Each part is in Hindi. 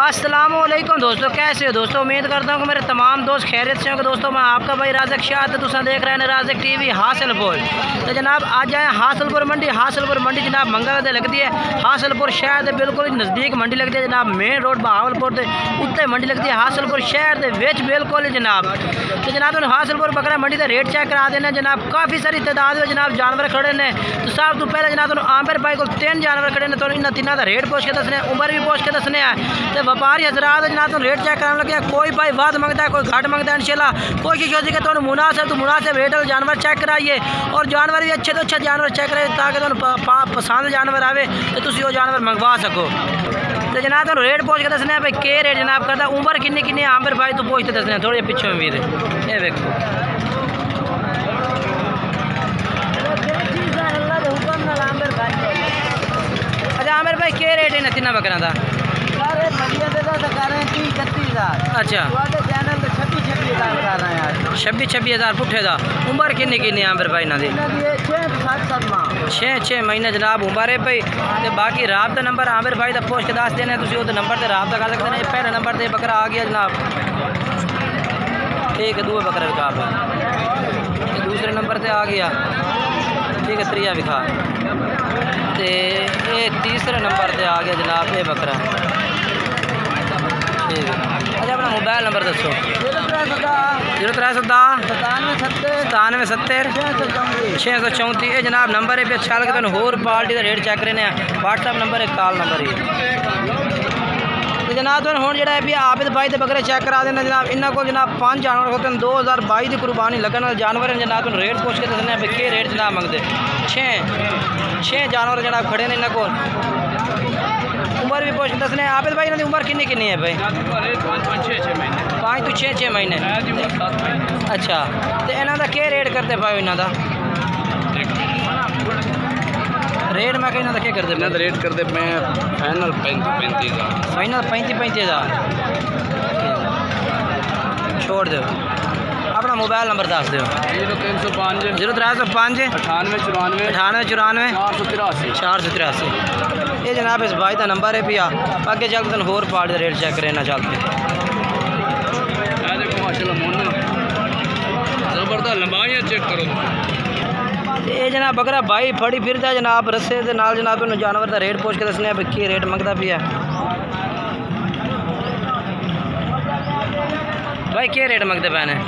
अस्सलाम वालेकुम दोस्तों, कैसे हो दोस्तों। उम्मीद करता हूँ कि मेरे तमाम दोस्त खैरियत से होंगे। दोस्तों मैं आपका भाई राज़क शाह, तो तुम देख रहे हैं राज़क टीवी हासिलपुर। तो जनाब आज जाए हासिलपुर मंडी जनाब मंगल से लगती है। हासिलपुर शहर के बिल्कुल नज़दीक मंडी लगती है जनाब, मेन रोड बहावलपुर के उत्ते मंडी लगती है। हासिलपुर शहर के विच बिल्कुल जनाब। तो जनाब तुम हासिलपुर बकरा मंडी का रेट चेक करा देना जनाब। काफ़ी सारी तादाद में जनाब जानवर खड़े ने। तो सब तो पहले जनाब तुम आमिर भाई को 3 जानवर खड़े ने, तो इन्होंने तीनों का रेट पूछ के दसने, उम्र भी पूछ के दसने है। तो व्यापारी हजरात जनाब तुम रेट चेक कराने लगे, कोई भाई वाद मंगता है, कोई घाट मंगता है। इंशाल्लाह कोशिश होती है कि तुम मुनासिब रेट वाले जानवर चेक कराइए, और जानवर भी अच्छे तो अच्छे जानवर चेक कराइए, ताकि तुम पसंद जानवर आवे तो तुम वो जानवर मंगवा सको। तो जनाब तुम रेट पूछ के दसने भाई के रेट जनाब करता, उम्र किन्नी किन्नी आमिर भाई तो पूछते दसने थोड़े पिछे में वीर। ये देखो अच्छा आमिर भाई के रेट है तीन बकरा का? अच्छा 26,000 पुठे का। उम्र किन्नी किन्नी आमिर भाई ना दी? 6 महीने जनाब उम्र है भाई। तो बाकी राबता नंबर आमिर भाई का पूछ के दस देने, तुम वो नंबर से राबता कर सकते हैं। पहले नंबर से बकरा आ गया जनाब, ठीक है। दूसरे बकरा विखा, दूसरे नंबर से आ गया, ठीक है। त्रिया विखा, तो ये तीसरे नंबर से आ गया जनाब ये बकरा, ठीक है। अच्छा अपना मोबाइल नंबर दसो। 0310 97 70 634। ये जनाब नंबर है। अच्छा लगे तो होर पार्टी का रेट चेक करने व्हाट्सएप नंबर है, कॉल नंबर है। तो जनाब तुम हूँ जोड़ा है आबिद भाई के बकरे चेक करा देना जनाब। इन्होंने को जनाब 5 जानवर होते हैं। 2022 की कुर्बानी लगने वाले जानवर जनाब तुम रेट पूछ के दसने भाई के रेट जनाब मंगते। 6 जानवर जनाब खड़े ने इन्होंने को। उम्र भी पूछ के दसने आबिद भाई इन्होंने उम्र किन्नी किन्नी है भाई? 5 तो 6 महीने। अच्छा तो इन्हों का क्या रेट करते भाई? इन्हों का रेट मैं कहना क्या करते? मैं रेट करते मैं फाइनल 35,000। फाइनल 35,000 छोड़ दो। अपना मोबाइल नंबर दस दो। 0305 0305 9894 98 483। ये जनाब इस भाई का नंबर है भैया। आगे चलते हैं होर पार्ट रेट चेक करना चलते। जबरदस्त लंबाइयाँ चेक करो। ये जनाब बकरा भाई फड़ी फिरता जनाब रस्से के नाल जनाब तुम जानवर का रेट पूछ के दसने की रेट मंगता पिया भाई। क्या रेट मंगते पे ने?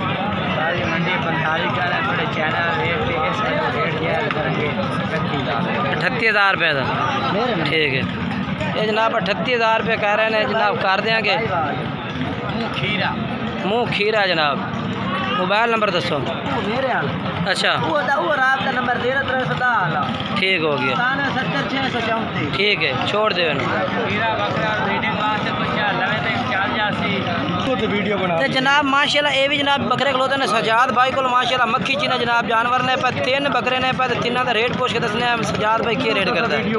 38,000 रुपये का, ठीक है। ये जनाब 38,000 रुपये कह रहे हैं जनाब, कर देंगे। मुँह खीरा जनाब। मोबाइल नंबर दसो। अच्छा नंबर ठीक हो गया, ठीक है छोड़ दे। तो जनाब माशाल्लाह ये भी जनाब बकरे खलोते ने सजाद भाई को माशाल्लाह मक्खी चीना जनाब जानवर ने पर 3 बकरे ने पर 3 का रेट पूछ के दसने सजाद भाई क्या रेट करता है?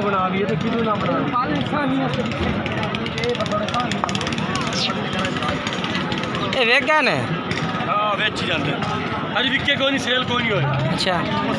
ये वेख गए ने? हाँ बेची जाते अज विके कोई नहीं, सेल कोई नहीं हो। अच्छा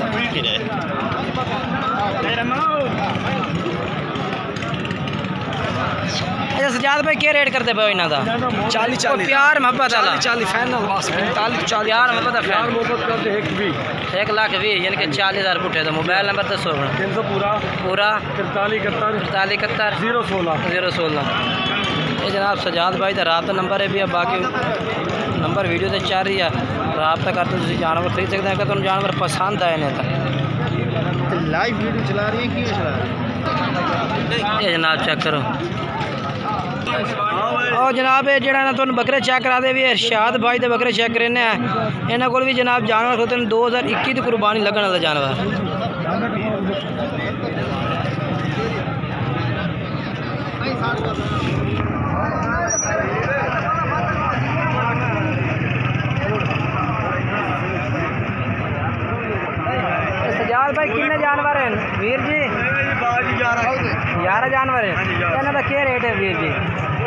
अच्छा सजाद भाई क्या रेट करते भाई इन्हों का? 40 प्यार मोहब्बत 40 फाइनल 45 प्यार मोहब्बत प्यार मोहब्बत करते 1,20,000 यानी कि 40,000 पुठे। तो मोबाइल नंबर दसो। 300 पूरा 43 71 016। ये जनाब सजाद भाई का राबता नंबर है भी। बाकी नंबर वीडियो से चल रही है, राबता करते तुम जानवर खरीद सकते हैं। अगर तुम जानवर पसंद आए ने तो लाइव वीडियो चला रही है कि चला रही है? ये जनाब चेक करो। और जनाब ये जरा तुम बकरे चेक करा दे भी इरशाद भाई के बकरे चेक करने हैं। इन्होंने को भी जनाब जानवर होते हैं 2021 की कुर्बानी लगने वाला जानवर। सजाद भाई कितने जानवर हैं वीर जी? 11 जानवर है। इन्हों का क्या रेट है वीर जी?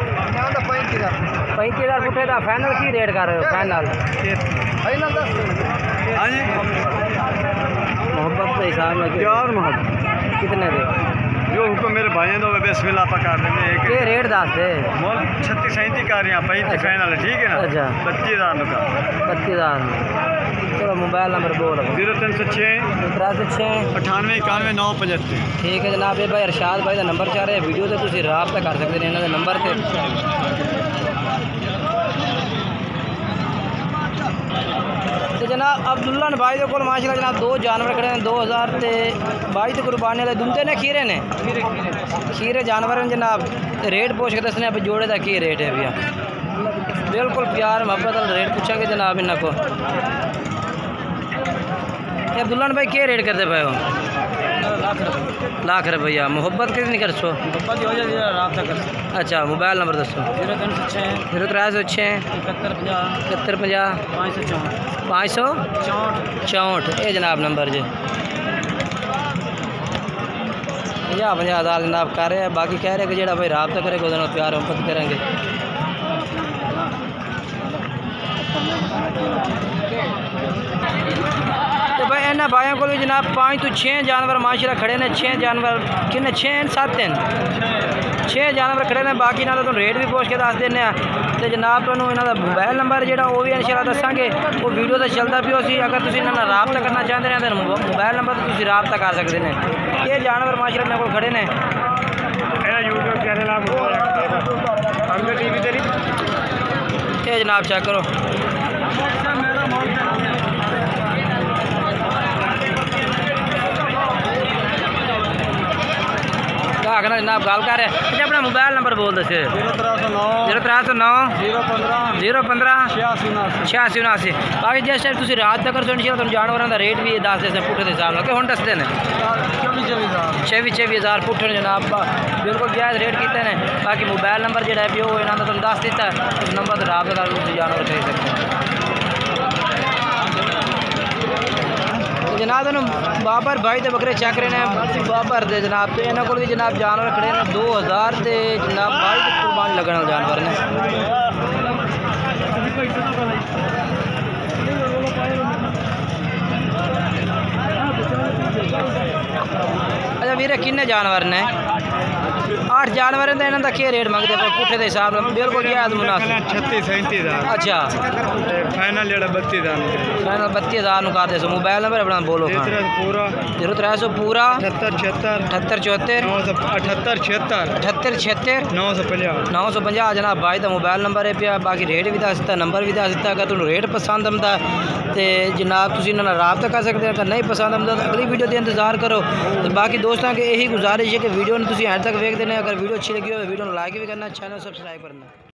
35,000 पुठे का। फाइनल की रेट कर रहे हो? फाइनल मोहब्बत के हिसाब में कितने दे? जो हुक्म मेरे भाइयों दो बिस्मिल्लाह पा कर देंगे एक ये रेट दस दे मोल 36-37 कर रहे हैं 35 फाइनल है ठीक है ना अच्छा 32,000 का 32,000 चलो मोबाइल नंबर बोल 0306 306 98 91 975 ठीक है जनाब, ये भाई अरशाद भाई का नंबर चाह रहे वीडियो से तुम राबता कर सकते हैं इन्होंने नंबर से। तो जनाब अब्दुल्ला भाई के कोल माशाल्लाह जनाब दो जानवर खड़े हैं 2022 तक कुर्बानी वाले दुंदे ने खीरे ने खीरे जानवर हैं जनाब। रेट पूछ के दसने अभी जोड़े का की रेट है भैया, बिल्कुल प्यार मोहब्बत वाला रेट पूछेंगे जनाब इन्हों को। अब्दुल्ला भाई क्या रेट करते पे हो? लाख रुपया। मोहब्बत कितनी कर सो? अच्छा मोबाइल नंबर दसो। 0306 7150 564 ये जनाब नंबर जी 50,000 जनाब कर रहे हैं। बाकी कह रहे कि जो भाई राबता करे को प्यार मोहब्बत करेंगे। तो भाई इन्होंने भाइयों को भी जनाब 5 तो 6 जानवर माशाल्लाह खड़े ने। 6 जानवर किन्ने 6 7 हैं 6 जानवर खड़े ने। बाकी इन्हों तो रेट भी पूछ के दस देने। तो जनाब तुहानू इन्हों का मोबाइल नंबर जो वो भी इंशाल्लाह दसांगे, वो वीडियो तो चलता पियो सी। अगर तुम इन्होंने राबता करना चाहते हैं तो मोबाइल नंबर तो तुम राबता कर सकते हैं। ये जानवर माशाल्लाह इन्हों को खड़े ने। यूट्यूब चैनल ये जनाब चेक करो। आखना जनाब गल कर रहे अपना मोबाइल नंबर बोल दसे। 0309 015 86 79। बाकी जिस टाइम तुम रात तक करो इंशाल्लाह तुम जानवरों का रेट भी दस दे पुट्ठे के हिसाब से। हम दसते हैं 24,000 पुट्ठे जनाब, बिल्कुल जायज़ रेट किए हैं। बाकी मोबाइल नंबर जो है भी वो इन्होंने तुम दस दिता है, उस नंबर पर रात कर जानवर खरीद सकते हैं। जनाब तुम बाबर भाई तो बकरे चक रहे हैं बाबर दे जनाब। तो इन्होंने को भी जनाब जानवर खड़े हैं 2000 से जनाब 22 तक कुर्बान लगने वाले जानवर ने। अच्छा वीरे किन्ने जानवर ने? 8 जानवर तो इन्हों का क्या रेट मंगते पे पुट्ठे के हिसाब से? बिल्कुल जायज़ मुनासिब 36-37,000। अच्छा फाइनल जो 32,000 फाइनल 32,000 कर दे। मोबाइल नंबर अपना बोलो। 0300 पूरा 78 78 76 950 जनाब भाई का मोबाइल नंबर है पिया। बाकी रेट भी दस दिता, नंबर भी दस दिता। अगर तुम रेट पसंद आंदा तो जनाब तुम इन्होंने राबता कर सकते हो। अगर नहीं पसंद आंदा तो अगली वीडियो का इंतजार करो। तो बाकी दोस्तों के यही गुजारिश है कि वीडियो तुम एंड तक वेखते हैं। अगर वीडियो अच्छी लगी हो वीडियो को लाइक भी करना, चैनल सब्सक्राइब करना।